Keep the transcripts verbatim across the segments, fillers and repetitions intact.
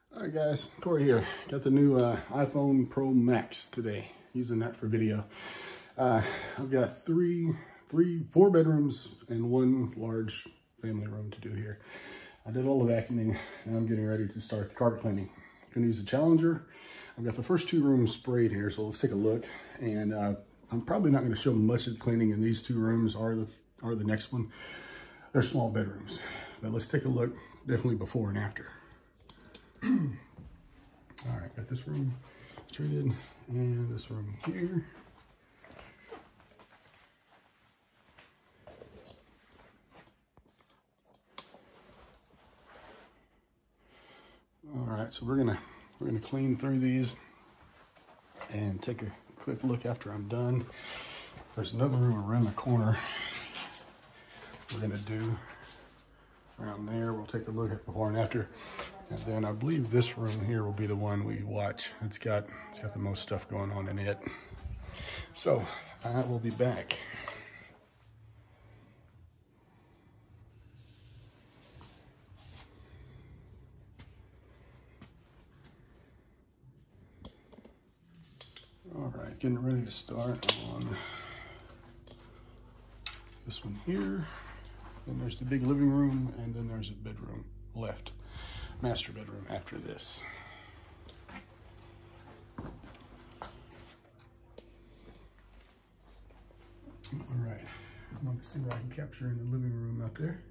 All right, guys, Corey here. Got the new uh, iPhone Pro Max today. Using that for video. Uh, I've got three, three, four bedrooms and one large family room to do here. I did all the vacuuming and I'm getting ready to start the carpet cleaning. I'm gonna use a Challenger. I've got the first two rooms sprayed here, so let's take a look. And uh, I'm probably not gonna show much of the cleaning in these two rooms or the, or the next one. They're small bedrooms, but let's take a look, definitely before and after. All right, got this room treated and this room here. All right, so we're gonna we're gonna clean through these and take a quick look after I'm done. There's another room around the corner we're gonna do around there. We'll take a look at before and after. And then I believe this room here will be the one we watch. It's got, it's got the most stuff going on in it. So I will be back. All right, getting ready to start on this one here. Then there's the big living room, and then there's a bedroom left. Master bedroom after this. All right, I'm going to see what I can capture in the living room out there.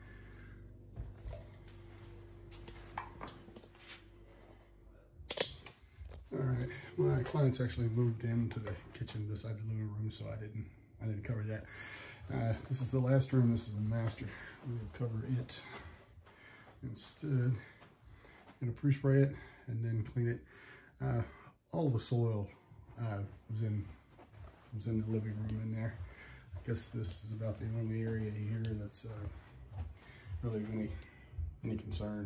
All right, my clients actually moved into the kitchen beside the living room, so I didn't, I didn't cover that. Uh, this is the last room. This is a master. We'll cover it instead. Gonna pre-spray it and then clean it. Uh, all the soil uh, was in was in the living room in there. I guess this is about the only area here that's uh, really any any concern.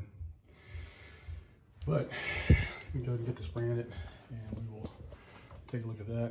But we go and get to spraying it, and we will take a look at that.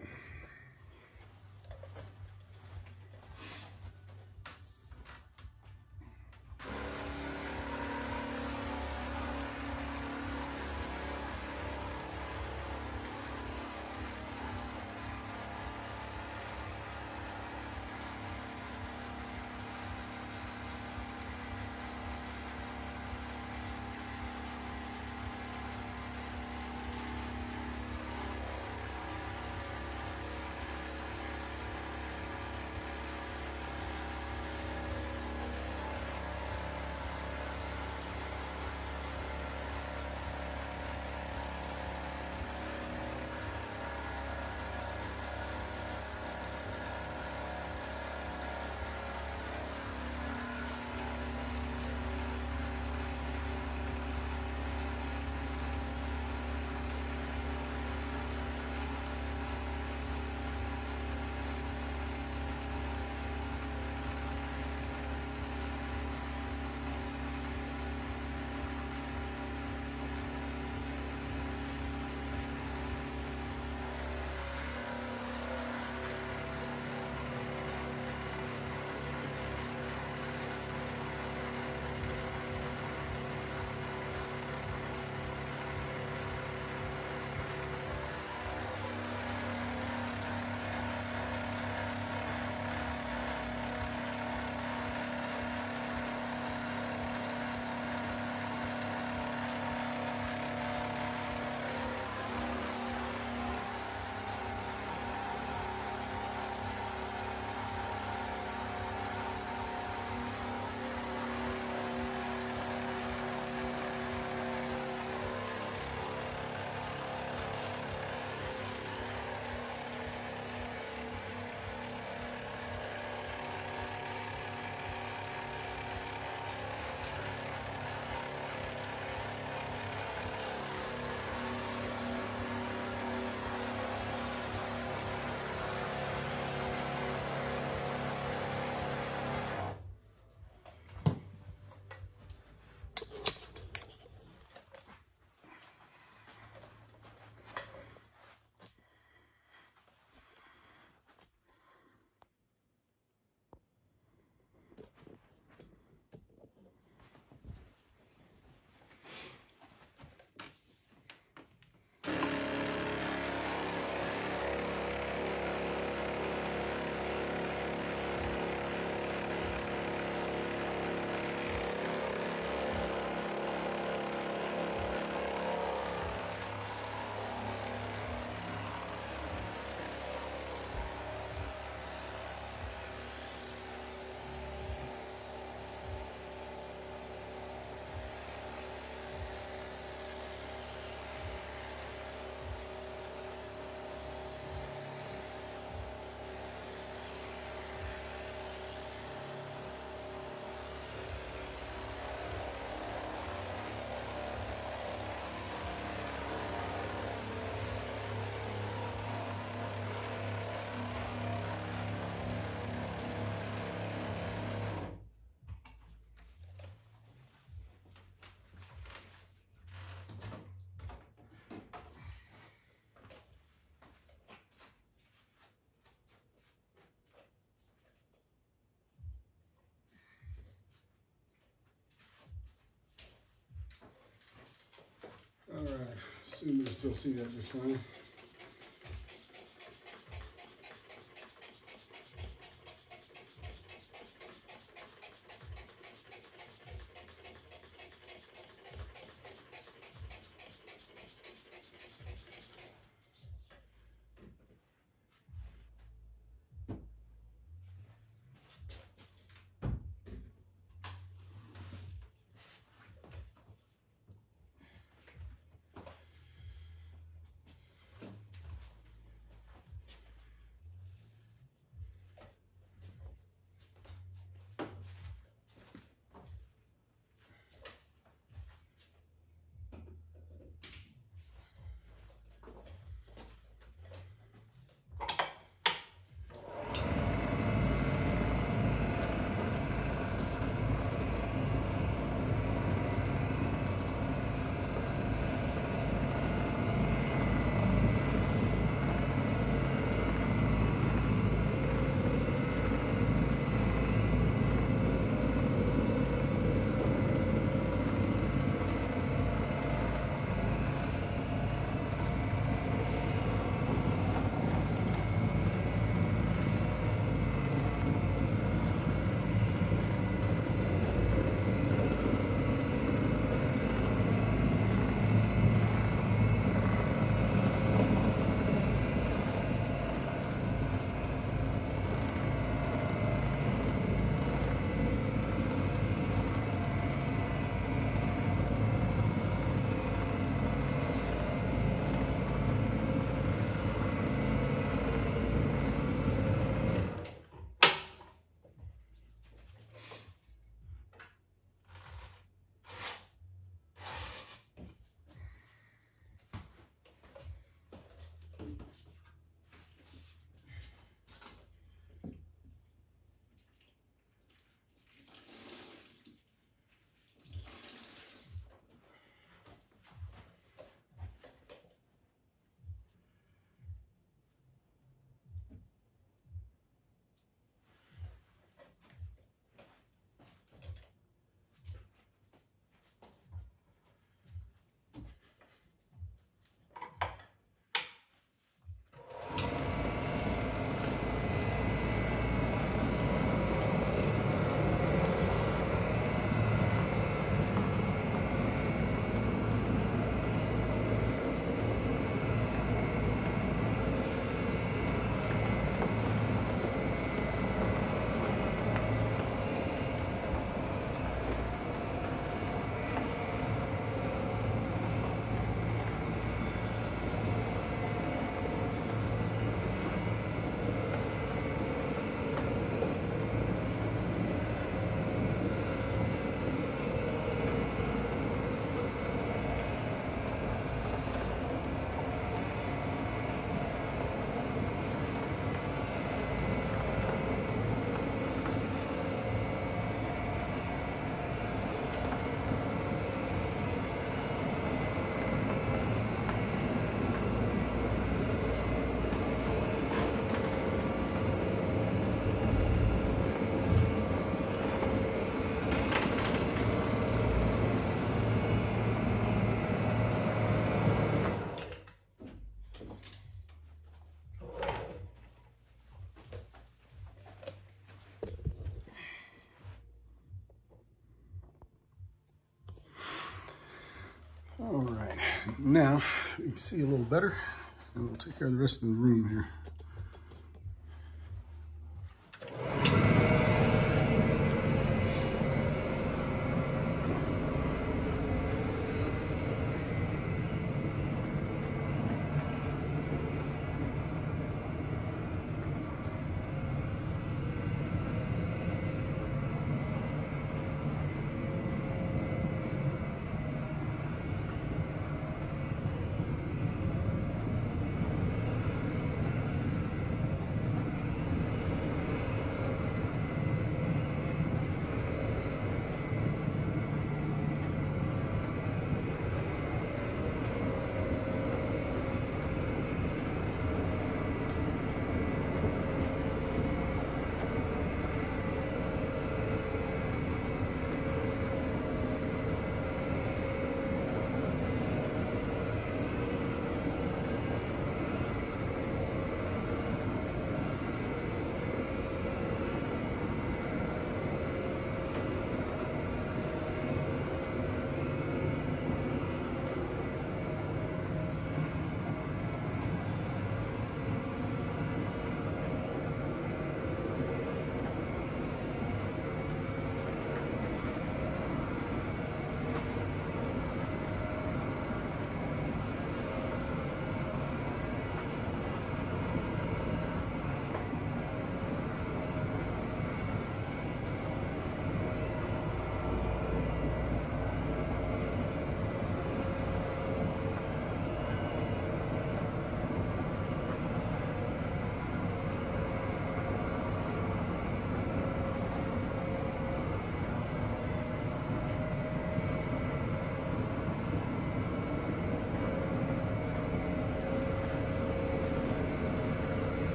assume you'll still see that just fine. All right, now you can see a little better, and we'll take care of the rest of the room here.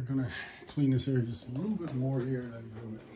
gonna clean this area just a little bit more here than do it.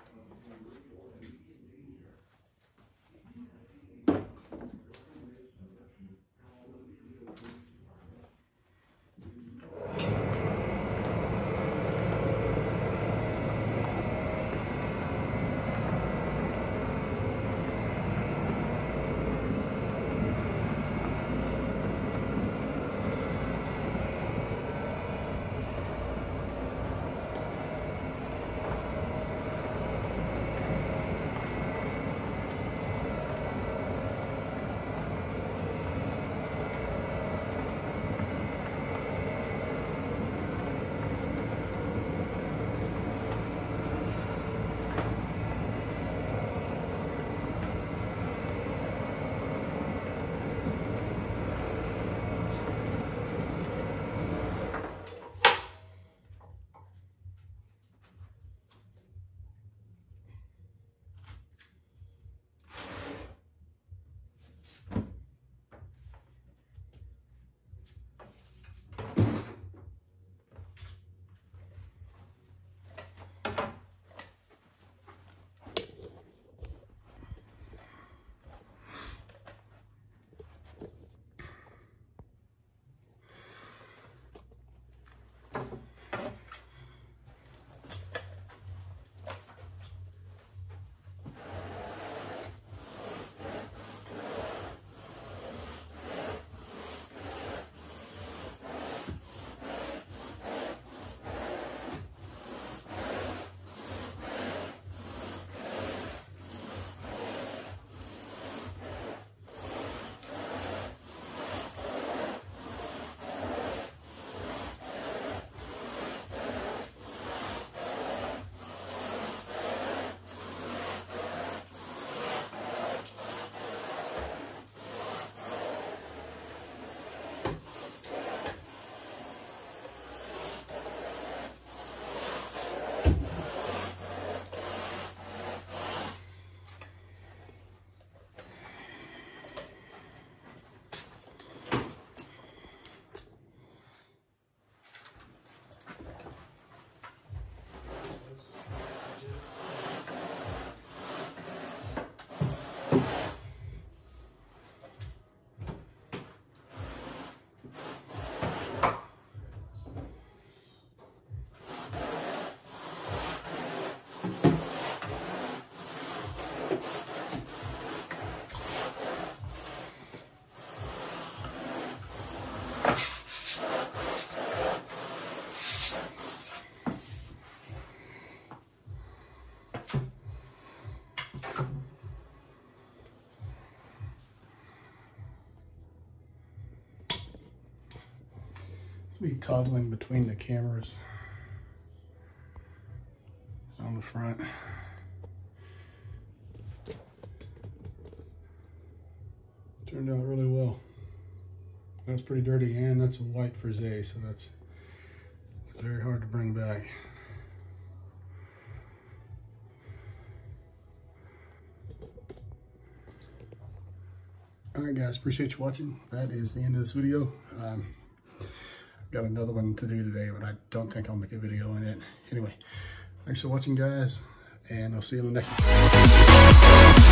Be toggling between the cameras on the front. Turned out really well. That was pretty dirty, and that's a white Frieze, so that's it's very hard to bring back. Alright guys, appreciate you watching. That is the end of this video. Um, Got another one to do today, but I don't think I'll make a video on it. Anyway, thanks for watching guys, and I'll see you in the next one.